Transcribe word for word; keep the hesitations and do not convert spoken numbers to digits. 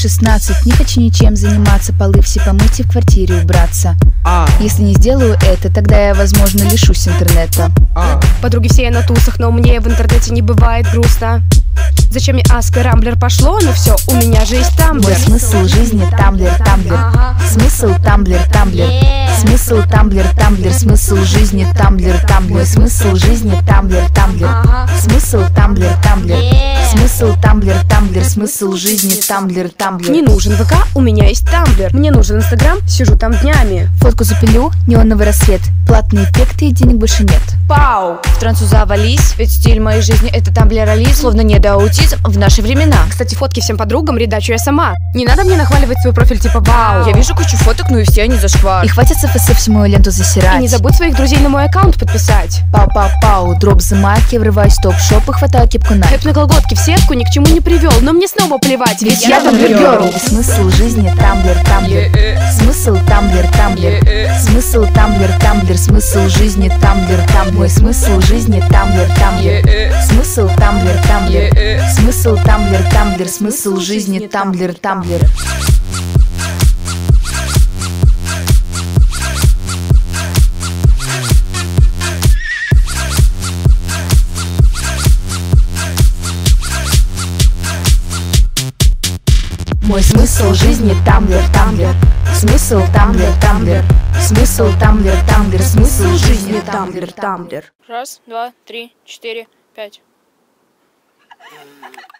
шестнадцать, не хочу ничем заниматься, полы все помыть и в квартире убраться. а. Если не сделаю это, тогда я, возможно, лишусь интернета. а. Подруги все на тусах, но мне в интернете не бывает грустно. Зачем мне Аска, Рамблер пошло, но все, у меня же есть Тамблер. Мой смысл жизни Тамблер, Тамблер. Смысл Тамблер, Тамблер. Смысл Тамблер, Тамблер. Смысл жизни Тамблер, Тамблер. Смысл жизни Тамблер, Тамблер. Смысл Тамблер, Тамблер. Смысл Тамблер, Тамблер. Смысл жизни Тамблер, Тамблер. Не нужен ВК, у меня есть Тамблер. Мне нужен Инстаграм, сижу там днями. Фотку запилю, неоновый рассвет. Платные эффекты и денег больше нет. Пау! В трансу завались, ведь стиль моей жизни это тамблерализм, словно недоаутизм в наши времена. Кстати, фотки всем подругам редачу я сама. Не надо мне нахваливать свой профиль типа вау. Я вижу кучу фоток, ну и все они зашквар. И хватит с ФС всю мою ленту засирать. И не забудь своих друзей на мой аккаунт подписать. Пау-пау-пау, дроп за майки, врываюсь в топ-шоп и хватаю кепку на. Хэп на колготке в сетку ни к чему не привел, но мне снова плевать, ведь я тамблер. Смысл жизни Тамблер, Тамблер. Смысл Тамблер, Тамблер. Смысл Тамблер, Тамблер. Смысл жизни Тамблер, Тамблер. Мой смысл жизни Тамблер, Тамблер. Смысл Тамблер, Тамблер. Смысл Тамблер, Тамблер. Смысл жизни Тамблер, Тамблер. Мой смысл жизни Тамблер, Тамблер. Смысл Тамблер, Тамблер. Смысл Тамблер, Тамблер. Смысл жизни Тамблер, Тамблер. Раз, два, три, четыре, пять.